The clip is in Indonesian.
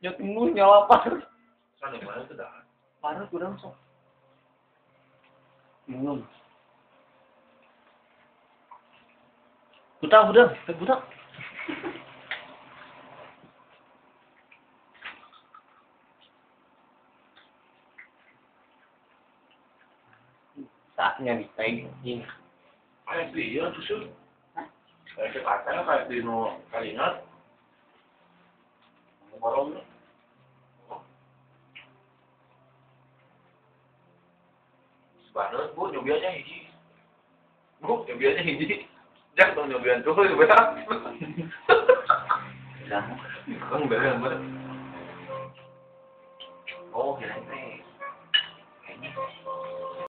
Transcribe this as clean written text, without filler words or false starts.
Nyetimu nyala par. Sana mana tuh dah? Parah kurang sok. Bingung. Budak, budak, budak. Saatnya dipegang ini. Kayak dia tuh sih. Kayak kacanya kayak di no Kalimat. Ngomong banget bu nyobiannya hiji. Bu nyobiannya hiji. Jangan dong nyobian tuh berat. Dah. Kan berat banget. Oh, kira-kira.